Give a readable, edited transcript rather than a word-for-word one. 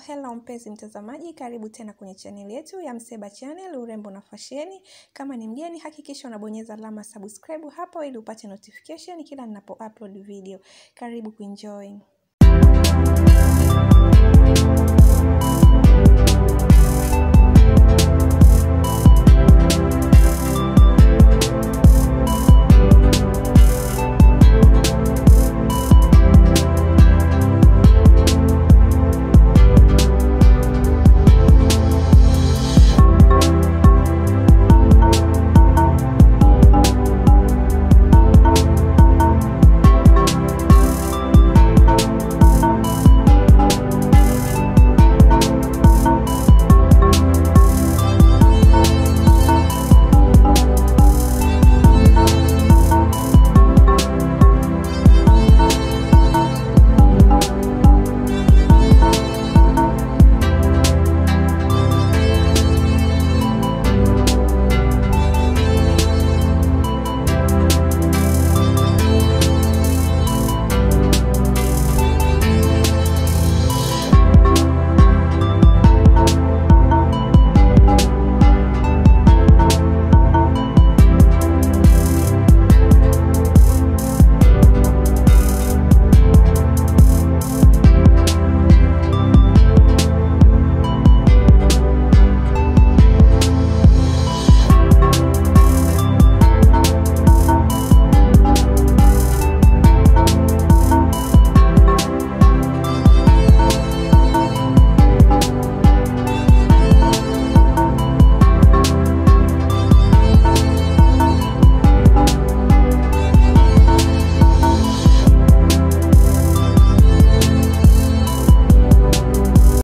Hello mpenzi mtazamaji, karibu tena kwenye channel yetu ya Mseba Channel, urembo na fasheni. Kama ni mgeni, hakikisha unabonyeza alama subscribe hapo ili upate notification kila ninapo upload video. Karibu kuenjoy.